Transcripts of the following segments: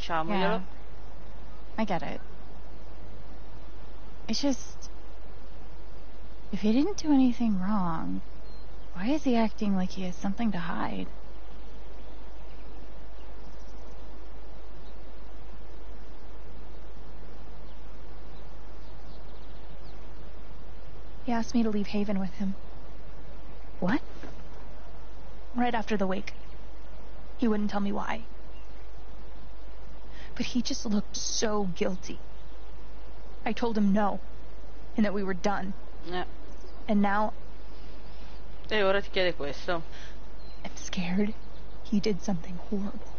diciamoglielo. Yeah, I get it. It's just, if he didn't do anything wrong, why is he acting like he has something to hide? He asked me to leave Haven with him. What? Right after the wake. He wouldn't tell me why. But he just looked so guilty. I told him no, and that we were done. And now... E ora ti chiede questo. I'm scared he did something horrible.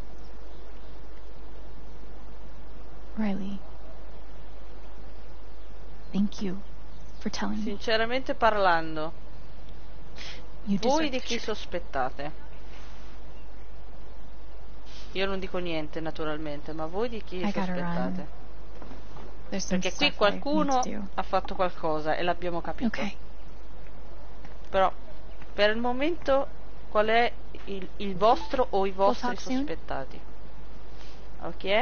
Riley, thank you for telling me. Sinceramente parlando, voi di chi sospettate? Io non dico niente naturalmente, ma voi di chi sospettate? Perché qui qualcuno ha fatto qualcosa e l'abbiamo capito. Okay. Però per il momento qual è il vostro o i vostri sospettati? Ok?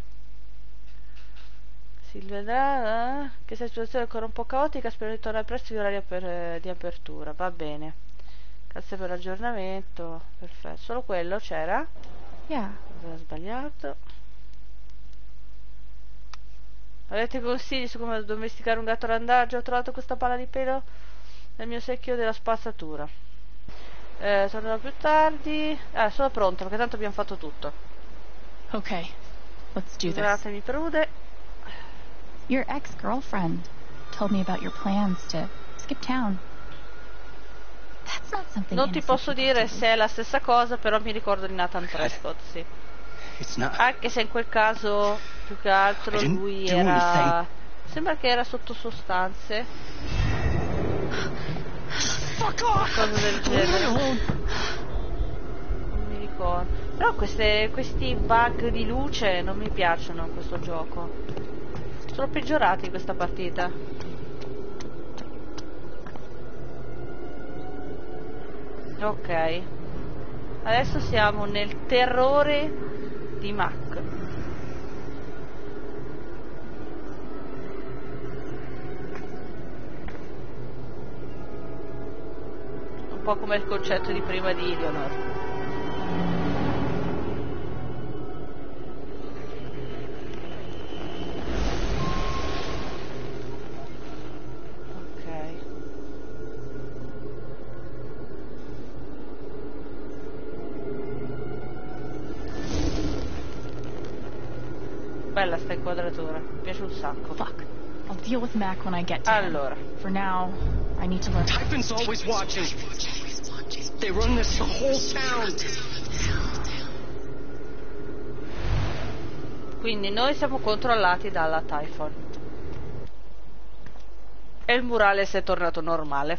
Si vedrà che se la situazione è ancora un po' caotica, spero di tornare presto in orario di apertura. Va bene. Grazie per l'aggiornamento. Perfetto. Solo quello c'era? Yeah. Avevo sbagliato. Avete consigli su come addomesticare un gatto randagio? Ho trovato questa palla di pelo nel mio secchio della spazzatura. Tornerò più tardi. Sono pronta perché tanto abbiamo fatto tutto. Ok, let's do this. Scusatemi prude. Your ex-girlfriend told me about your plans to skip town. That's not something. Non ti posso dire se è la stessa cosa, però mi ricordo di Nathan Prescott, sì. Anche se in quel caso più che altro lui era... Sembra che era sotto sostanze. Cosa del genere. Non mi ricordo. Però questi bug di luce non mi piacciono in questo gioco. Sono peggiorati in questa partita. Ok. Adesso siamo nel terrore di Mac. Un po' come il concetto di prima di Eleanor. Bella sta inquadratura, mi piace un sacco. Fuck. I'll deal with Mac when I get to allora. him. For now, I need to learn. Typhon's always watching. They run this the whole town. Quindi noi siamo controllati dalla Typhon. E il murale si è tornato normale.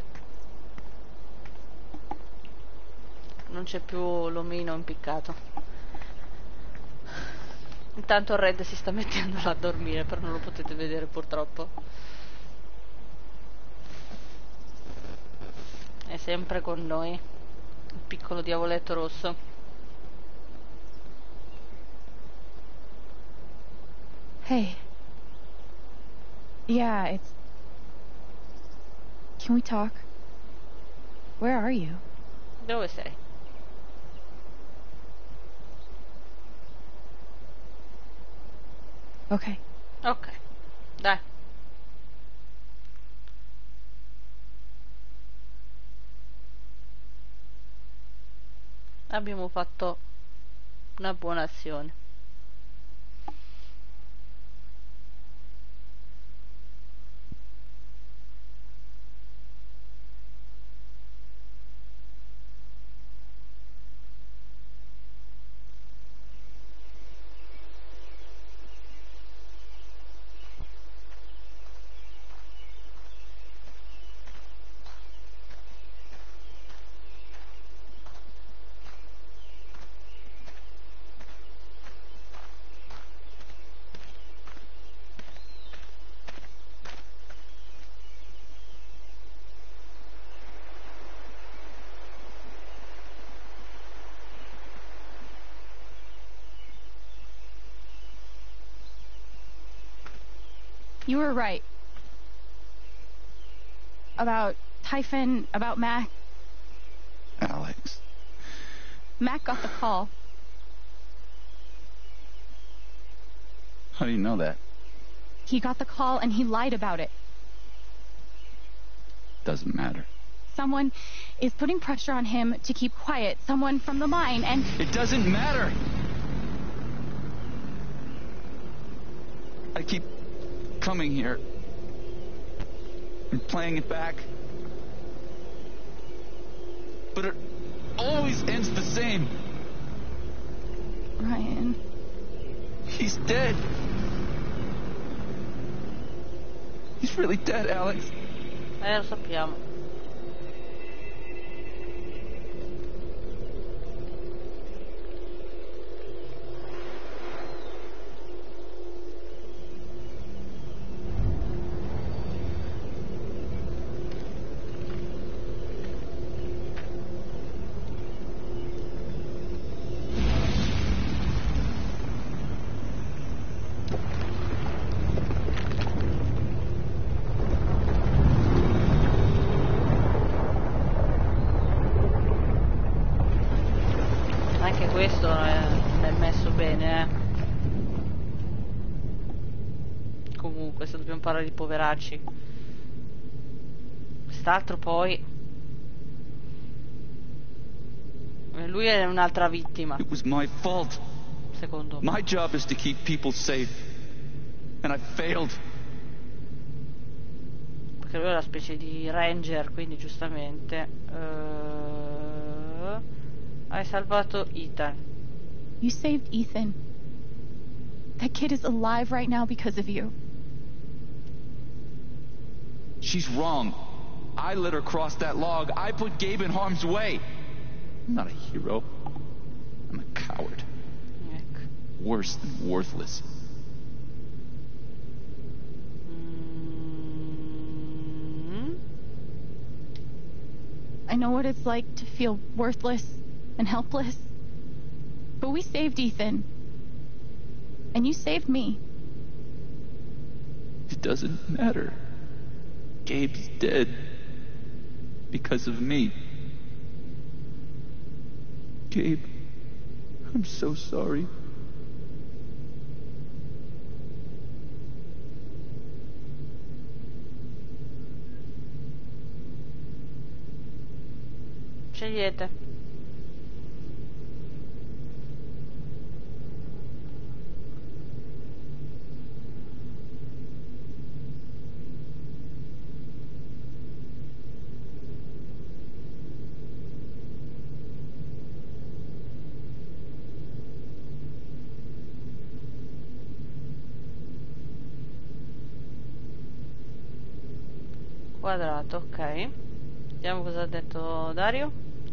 Non c'è più l'omino impiccato. Intanto Red si sta mettendo là a dormire, però non lo potete vedere purtroppo. È sempre con noi il piccolo diavoletto rosso. Hey. Yeah, it's... Can we talk? Where are you? Dove sei? Okay. Ok, dai. Abbiamo fatto una buona azione. You were right. About Typhon, about Mac. Alex. Mac got the call. How do you know that? He got the call and he lied about it. Doesn't matter. Someone is putting pressure on him to keep quiet. Someone from the mine, and... It doesn't matter! I keep coming here and playing it back. But it always ends the same. Ryan... He's dead. He's really dead, Alex. Lo sappiamo. Anche questo è messo bene, Comunque, se dobbiamo parlare di poveracci. Quest'altro poi... Lui è un'altra vittima. It was my fault. Secondo me. My job is to keep people safe. And I failed. Perché lui è una specie di ranger, quindi giustamente... hai salvato Ethan. You saved Ethan. That kid is alive right now because of you. She's wrong. I let her cross that log. I put Gabe in harm's way. I'm not a hero. I'm a coward. Ecco. Worse than worthless. I know what it's like to feel worthless and helpless. But we saved Ethan. And you saved me. It doesn't matter. Gabe's dead. Because of me. Gabe, I'm so sorry. Scegliete. Quadrato, ok. Vediamo cosa ha detto Dario.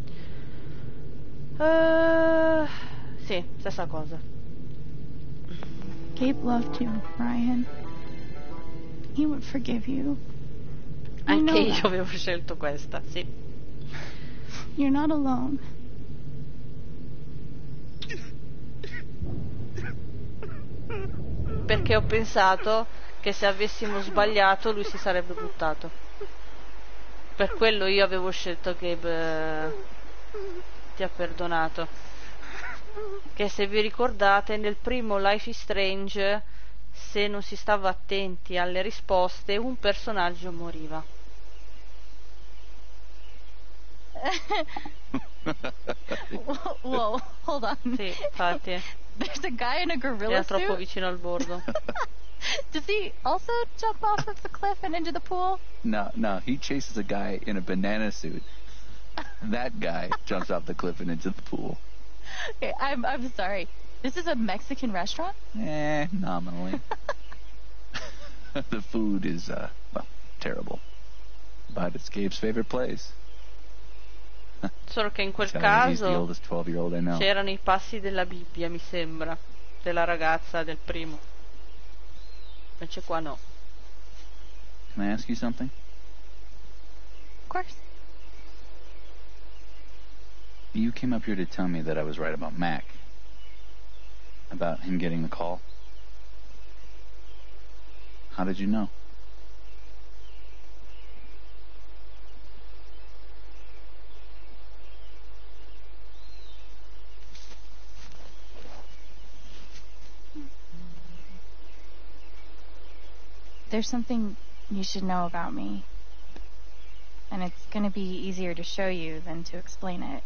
Sì, stessa cosa. Gabe loved you, Ryan. He would forgive you. I Anche know io that. avevo scelto questa, sì. You're not alone. Perché ho pensato che se avessimo sbagliato lui si sarebbe buttato. Per quello io avevo scelto Gabe. Ti ha perdonato. Che se vi ricordate nel primo Life is Strange, se non si stava attenti alle risposte, un personaggio moriva. Whoa, hold on. Sì, infatti. There's a guy in a gorilla Era troppo suit. vicino al bordo. Does he also jump off of the cliff and into the pool? No, he chases a guy in a banana suit. That guy jumps off the cliff and into the pool. Okay, I'm sorry. This is a Mexican restaurant? Nominally. The food is, well, terrible. But it's Gabe's favorite place. Solo che in quel Tell you, he's the caso oldest 12-year-old I know. c'erano i passi della Bibbia, mi sembra, della ragazza del primo. Invece qua no. Can I ask you something? Of course. You came up here to tell me that I was right about Mac. About him getting the call. How did you know? There's something you should know about me. And it's gonna be easier to show you than to explain it.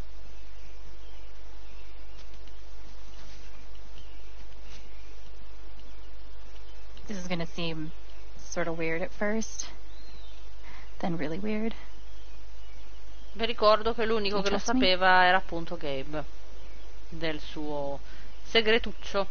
This is gonna seem sort of weird at first, then really weird. Vi ricordo che l'unico che lo Trust me? sapeva era appunto Gabe, del suo segretuccio.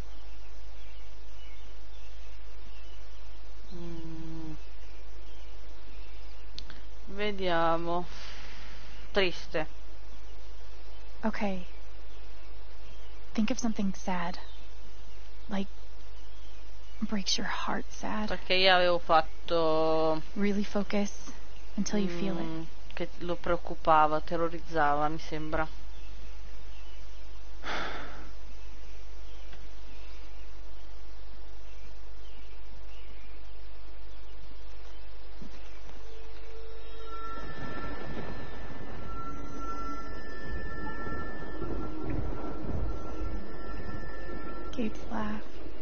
Vediamo. Triste. Okay. Think of something sad. Like, breaks your heart sad. Perché io avevo fatto Really focus until you feel it. che lo preoccupava, terrorizzava, mi sembra. Gabe's laugh.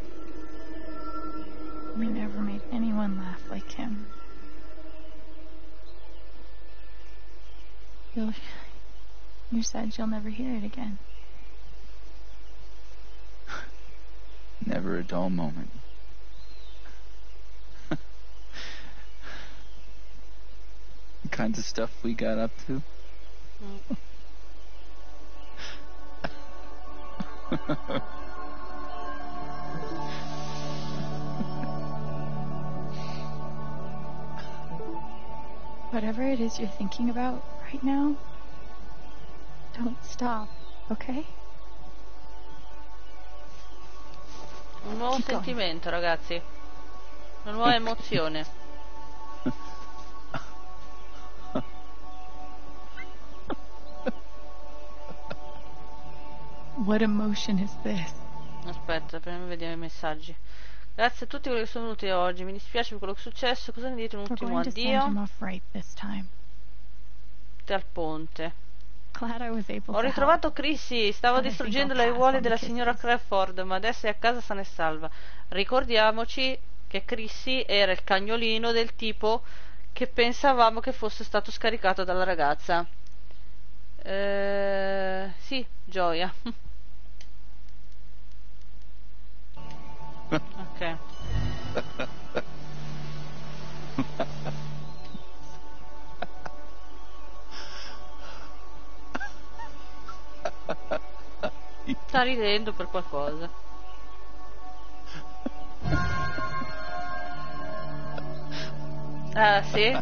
We never made anyone laugh like him. You're sad you'll never hear it again. Never a dull moment. The kinds of stuff we got up to. Whatever it is you're thinking about right now, don't stop, okay? Un nuovo Keep going. sentimento, ragazzi. Una nuova emozione. What emotion is this? Aspetta, prima vediamo i messaggi. Grazie a tutti quelli che sono venuti oggi. Mi dispiace per quello che è successo. Cosa ne dite? Un We're ultimo going to send him addio. off right this time. Al ponte. Glad I was able Ho to ritrovato Chrissy. Stavo But I distruggendo think le I'll aiuole pass on della the signora kisses. Crawford, ma adesso è a casa sana e salva. Ricordiamoci che Chrissy era il cagnolino del tipo che pensavamo che fosse stato scaricato dalla ragazza. Sì, Gioia. Ok. Sta ridendo per qualcosa. Ah, sì?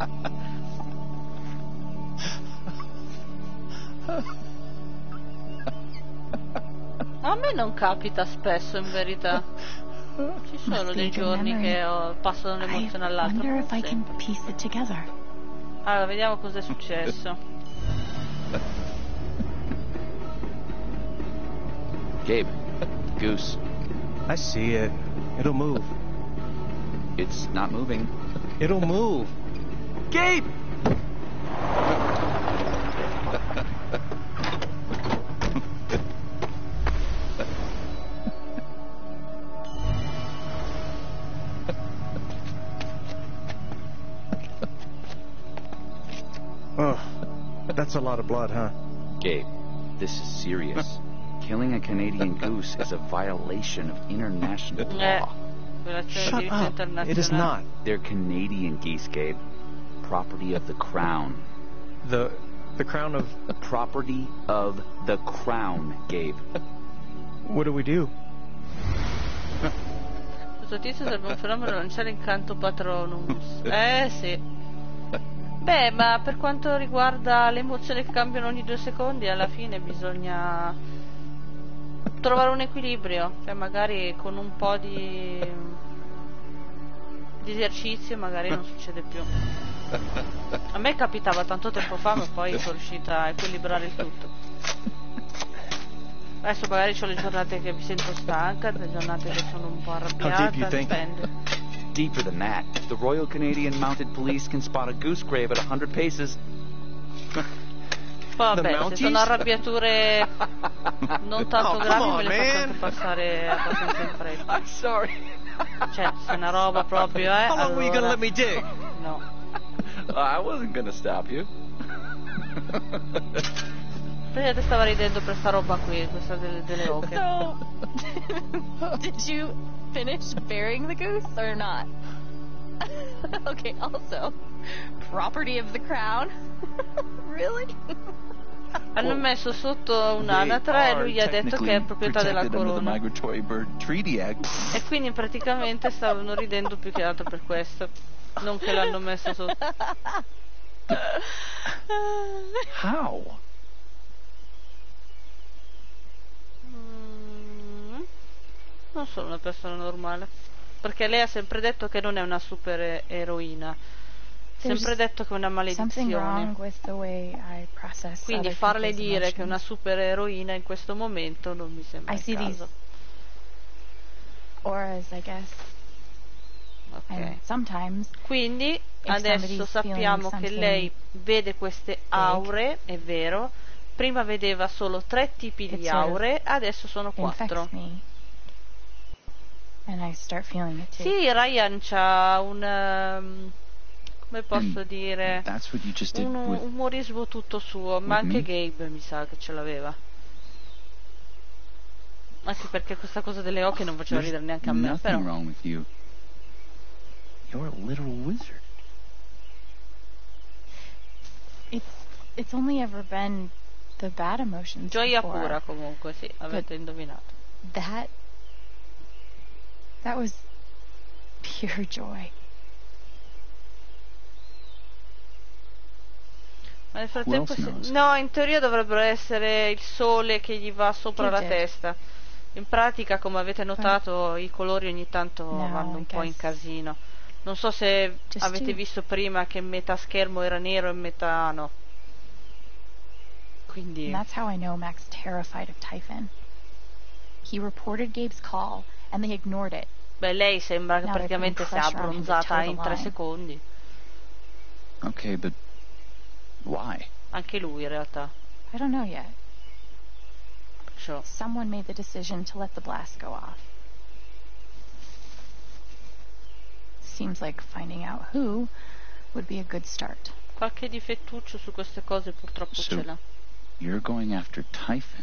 A me non capita spesso, in verità. Ci sono dei giorni che passo da I un'emozione all'altra. wonder ma if non I can sempre. piece it together. Allora, vediamo cosa è successo. Gabe, Goose, I see it. It'll move. it's not moving. It'll move. Gabe! Oh, that's a lot of blood, huh? Gabe, this is serious. Killing a Canadian goose is a violation of international law. Violazione di Shut diritto up. internazionale. It is not. They're Canadian geese, Gabe. Property of the crown. The crown of... Property of the crown, Gabe. What do we do? Questo tizio serve un fenomeno lanciare incanto patronus. Sì. Beh, ma per quanto riguarda le emozioni che cambiano ogni 2 secondi, alla fine bisogna trovare un equilibrio. Cioè, magari con un po' di esercizio magari non succede più. A me capitava tanto tempo fa, ma poi sono riuscita a equilibrare il tutto. Adesso magari ho le giornate che mi sento stanca, le giornate che sono un po' How deep arrabbiata, you think? dipende. deeper than that. If the Royal Canadian Mounted Police can spot a goose grave at 100 paces... Vabbè, se sono arrabbiature non tanto Oh, gravi come me le on, faccio man. anche passare abbastanza in fretta. I'm sorry. Cioè, se è una roba proprio, How long were you gonna allora... let me dig? No. I wasn't gonna stop you. Praticamente stava ridendo per sta roba qui, questa delle oche. So, did you finish burying the goose or not? Okay, also, property of the crown? Really? Hanno messo sotto un'anatra e lui gli ha detto che è proprietà della corona. Migratory Bird Treaty Act. E quindi praticamente stavano ridendo più che altro per questo. Non che l'hanno messo sotto. How? Non sono una persona normale. Perché lei ha sempre detto che non è una super eroina. Sempre detto che è una Something maledizione. wrong with the way I process Quindi other farle people's dire che è una emotions. super eroina in questo momento non mi sembra I il see these caso. auras, I guess. Ok. And sometimes Quindi adesso somebody's sappiamo feeling che something lei vede queste aure, è vero. Prima vedeva solo 3 tipi It di sort of aure, adesso sono 4. infects me. And I start feeling it too. Sì, Ryan c'ha un come posso And dire, That's what you just did un with... umorismo tutto suo, ma with anche me? Gabe mi sa che ce l'aveva. Anche perché questa cosa delle oche non faceva There's ridere neanche a me, nothing però. wrong with you. You're a literal wizard. It's only ever been the bad emotions Gioia before. pura comunque, sì, avete indovinato. That was pure joy. Ma nel Who frattempo else knows? no, in teoria dovrebbero essere il sole che gli va sopra Che la jet. testa. In pratica, come avete notato, i colori ogni tanto No, vanno un I po' in guess casino. Non so se just avete two. visto prima che metà schermo era nero e metà no. Quindi And that's how I know Mac's terrified of Typhon. He reported Gabe's call, and they ignored it. beh, lei sembra che Now they're praticamente putting sia pressure on him to abbronzata toe the in 3 line. secondi. Okay, but why? Anche lui in realtà. I don't know yet. Perciò. Someone made the decision to let the blast go off. Seems like finding out who would be a good start. Qualche difettuccio su queste cose purtroppo So- ce l'ha. You're going after Typhon.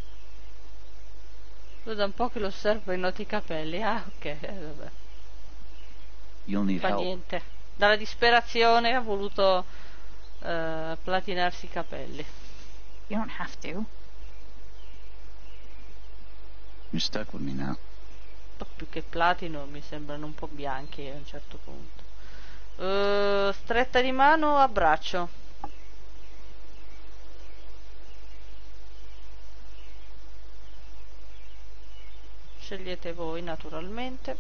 Lui da un po' che lo osservo e noti i capelli. Ah, ok, vabbè. You'll need Fa help. niente. Dalla disperazione ha voluto platinarsi i capelli. You don't have to. You're stuck with me now. Più che platino mi sembrano un po' bianchi a un certo punto. Stretta di mano o abbraccio? Scegliete voi naturalmente.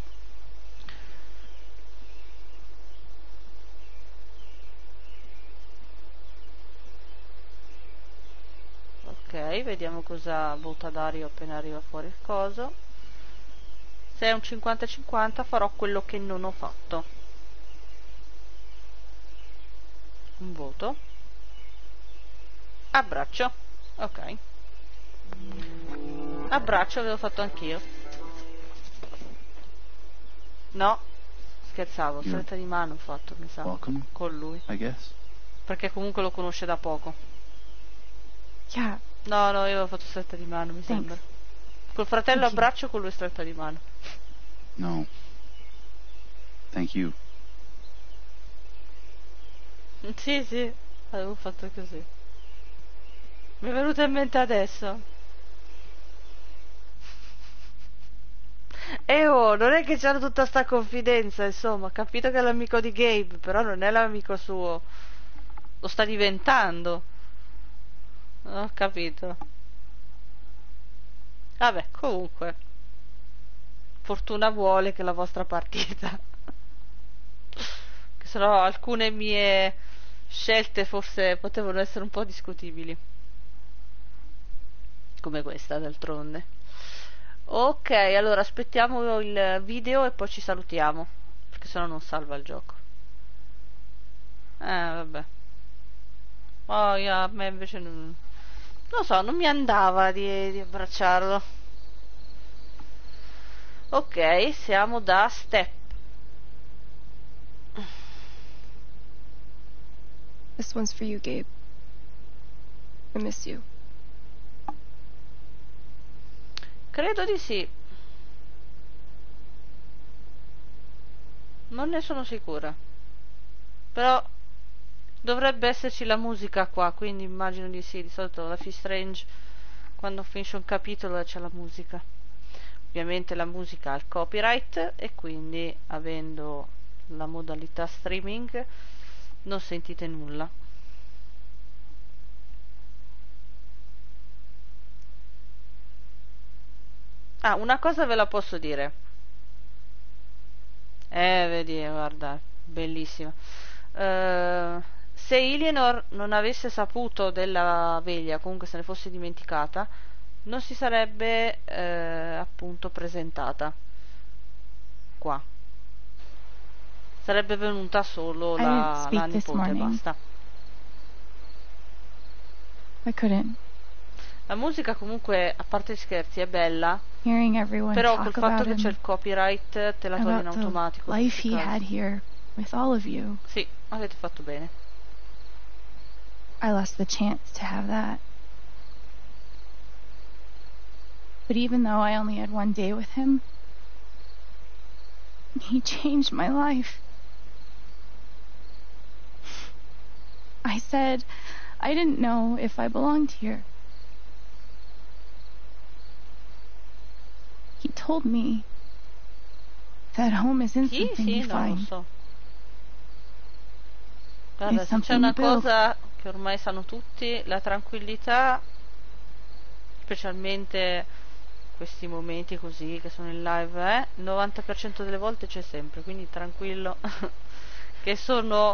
Ok, vediamo cosa vota Dario appena arriva fuori il coso. Se è un 50-50 farò quello che non ho fatto. Un voto. Abbraccio. Ok. Abbraccio avevo fatto anch'io. No, scherzavo, stretta di mano ho fatto, mi sa, Welcome, con lui. I guess. Perché comunque lo conosce da poco. Yeah, No, io avevo fatto stretta di mano, mi Thanks. sembra. Col fratello Thank you. abbraccio, con lui stretta di mano. No. Thank you. Sì, avevo fatto così. Mi è venuto in mente adesso. E oh, non è che c'era tutta sta confidenza, insomma, ho capito che è l'amico di Gabe, però non è l'amico suo. Lo sta diventando. Ho capito. Vabbè, comunque. Fortuna vuole che la vostra partita. Che sennò alcune mie scelte forse potevano essere un po' discutibili. Come questa, d'altronde. Ok, allora aspettiamo il video e poi ci salutiamo. perché sennò non salva il gioco. Vabbè. Poi a me invece non lo so, non mi andava di abbracciarlo. Ok, siamo da Step. This one's for you, Gabe. I miss you. Credo di sì. Non ne sono sicura. Però dovrebbe esserci la musica qua, quindi immagino di sì. Di solito la Life is Strange, quando finisce un capitolo c'è la musica. Ovviamente la musica ha il copyright e quindi, avendo la modalità streaming, non sentite nulla. Ah, una cosa ve la posso dire. Vedi, guarda, bellissima. Se Eleanor non avesse saputo della veglia, comunque se ne fosse dimenticata, non si sarebbe appunto presentata qua. Sarebbe venuta solo la nipote e basta. I couldn't. La musica comunque, a parte gli scherzi, è bella, Hearing everyone però col talk fatto about che c'è him, il copyright te la toglie in about the automatico. life he in questo had caso. here with all of you. Sì, avete fatto bene. I lost the chance to have that. But even though I only had one day with him, he changed my life. I said I didn't know if I belonged here. He told me that home isn't Sì, something sì, you no, lo find. so. Guarda, It's se c'è something una you build. cosa che ormai sanno tutti, la tranquillità, specialmente questi momenti così che sono in live, il 90% delle volte c'è sempre, quindi tranquillo, che sono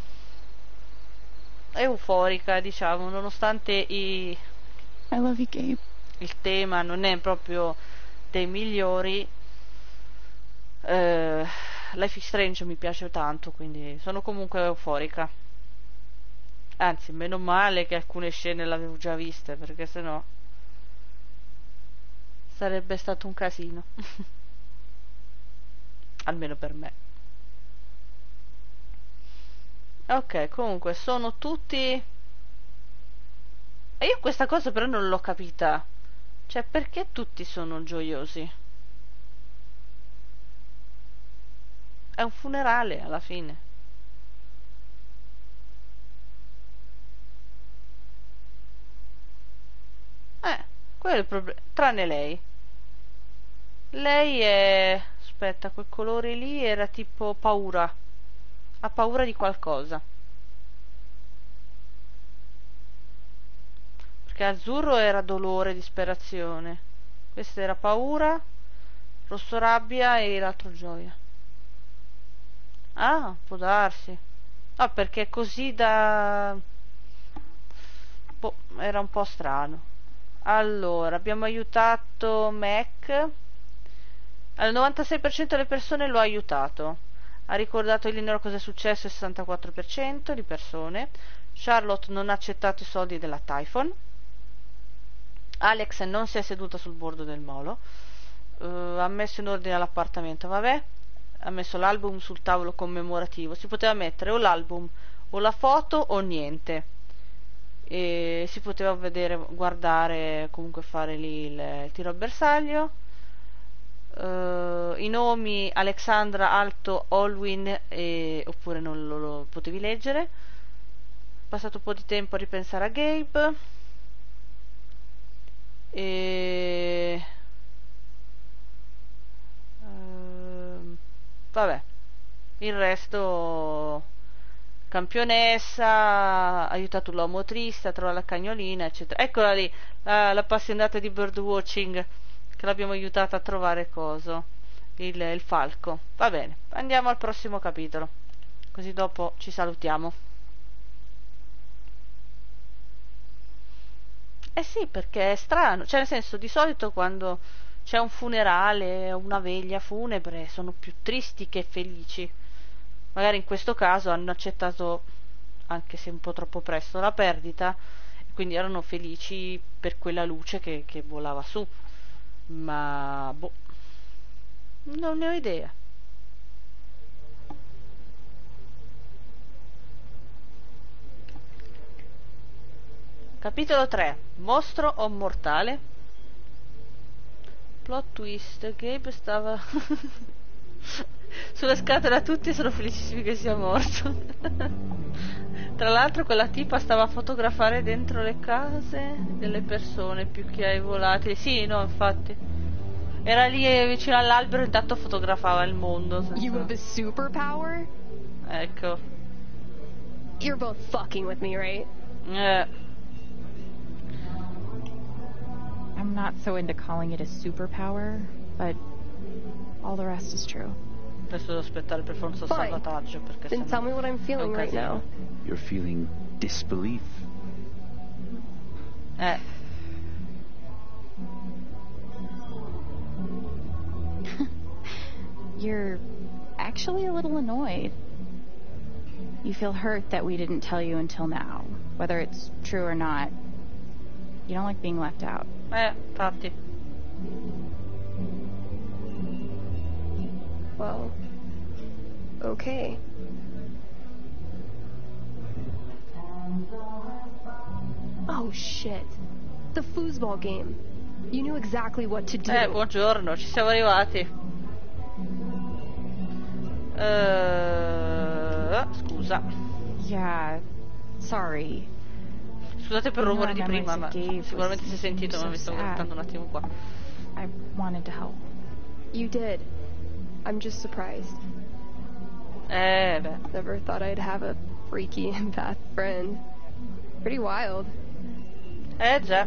euforica, diciamo, nonostante I love you, Gabe. il tema non è proprio dei migliori. Life is Strange mi piace tanto, quindi sono comunque euforica. Anzi, meno male che alcune scene le avevo già viste, perché sennò sarebbe stato un casino. Almeno per me. Ok, comunque sono tutti. E io questa cosa però non l'ho capita. Cioè, perché tutti sono gioiosi? È un funerale alla fine. Quello è il problema. Tranne lei. Lei è. Aspetta, quel colore lì era tipo paura. Ha paura di qualcosa. Perché azzurro era dolore, disperazione. Questo era paura, rosso rabbia e l'altro gioia. Ah, può darsi. Ah, perché così da. Boh, era un po' strano. Allora, abbiamo aiutato Mac. Al 96% delle persone lo ha aiutato. Ha ricordato a Eleanor cosa è successo il 64% di persone. Charlotte non ha accettato i soldi della Typhon. Alex non si è seduta sul bordo del molo. Ha messo in ordine l'appartamento, vabbè. Ha messo l'album sul tavolo commemorativo. Si poteva mettere o l'album o la foto o niente. E si poteva vedere, guardare, comunque fare lì il tiro al bersaglio. I nomi Alexandra, Alto, Olwyn, oppure non lo potevi leggere. Passato un po' di tempo a ripensare a Gabe. Vabbè, il resto, campionessa, ha aiutato l'uomo triste a trovare la cagnolina, eccetera. Eccola lì, l'appassionata di birdwatching, che l'abbiamo aiutata a trovare il falco. Va bene, andiamo al prossimo capitolo, così dopo ci salutiamo. Eh sì, perché è strano, cioè nel senso, di solito quando c'è un funerale, una veglia funebre, sono più tristi che felici. Magari in questo caso hanno accettato, anche se un po' troppo presto, la perdita, quindi erano felici per quella luce che volava su. Ma boh, non ne ho idea. Capitolo 3. Mostro o mortale? Plot twist. Gabe stava sulla scatola, tutti sono felicissimi che sia morto. Tra l'altro quella tipa stava a fotografare dentro le case delle persone più che ai volatili. Sì, no, infatti era lì vicino all'albero, intanto fotografava il mondo You have a superpower? Ecco. You're both fucking with me, right? I'm not so into calling it a superpower, but all the rest is true. Adesso devo aspettare per forza il Fine. salvataggio, perché Then tell me what I'm feeling right now. You're feeling disbelief. You're actually a little annoyed. You feel hurt that we didn't tell you until now, whether it's true or not. You don't like being left out. Infatti. Well, okay. Oh shit. The foosball game. You knew exactly what to do. Buongiorno, ci siamo arrivati. Scusa. Yeah, sorry. Scusate per il rumore di Memories prima, of ma Gabe sicuramente was si è sentito, ma so mi stavo sad. guardando un attimo qua. I wanted to help. You did. I'm just surprised. Beh. Never thought I'd have a freaky empath friend. Pretty wild. Già.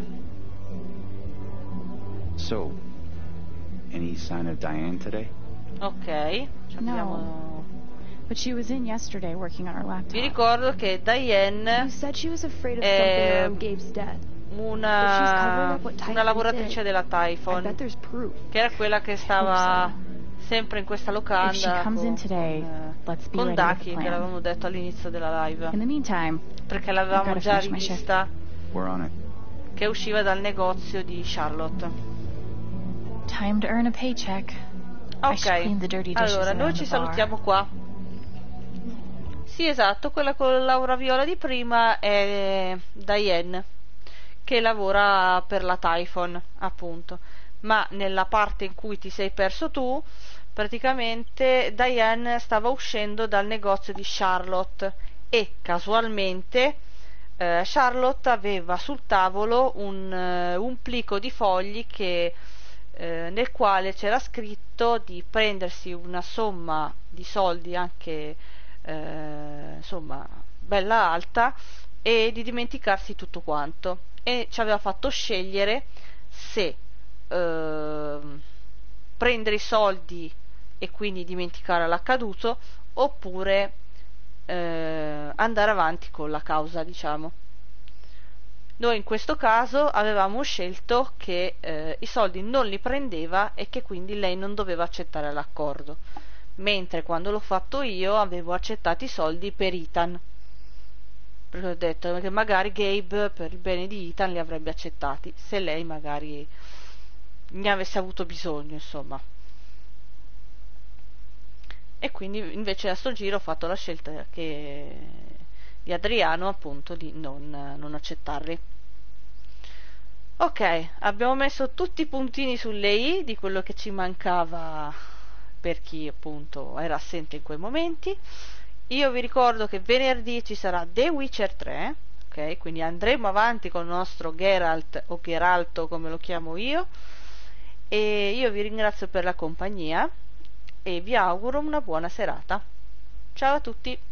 So, any sign of Diane today? Ok. Ci abbiamo... No. But she was in yesterday working on her laptop. Vi ricordo che You Diane said she was afraid of something around Gabe's death. una lavoratrice della I bet Typhon, there's proof. che era quella che stava sempre in questa If she locanda comes in today, let's be con ready with Daki, the che plan. l'avevamo detto all'inizio della live, In the meantime, perché l'avevamo gotta già finish my shift. rivista We're on it. che usciva dal negozio di Charlotte. time to earn a paycheck. I should clean the dirty Ok, dishes allora noi around ci the bar. salutiamo qua. Sì, esatto, quella con Laura Viola di prima è Diane, che lavora per la Typhon, appunto. Ma nella parte in cui ti sei perso tu, praticamente Diane stava uscendo dal negozio di Charlotte e casualmente Charlotte aveva sul tavolo un plico di fogli nel quale c'era scritto di prendersi una somma di soldi anche insomma bella alta e di dimenticarsi tutto quanto, e ci aveva fatto scegliere se prendere i soldi e quindi dimenticare l'accaduto, oppure andare avanti con la causa, diciamo. Noi in questo caso avevamo scelto che i soldi non li prendeva e che quindi lei non doveva accettare l'accordo, mentre quando l'ho fatto io avevo accettato i soldi per Ethan, perché ho detto che magari Gabe per il bene di Ethan li avrebbe accettati se lei magari ne avesse avuto bisogno, insomma. E quindi invece a sto giro ho fatto la scelta di Adriano, appunto, di non accettarli. Ok, abbiamo messo tutti i puntini sulle i di quello che ci mancava per chi appunto era assente in quei momenti. Io vi ricordo che venerdì ci sarà The Witcher 3, ok? Quindi andremo avanti con il nostro Geralt, o Geralto come lo chiamo io, e io vi ringrazio per la compagnia e vi auguro una buona serata. Ciao a tutti!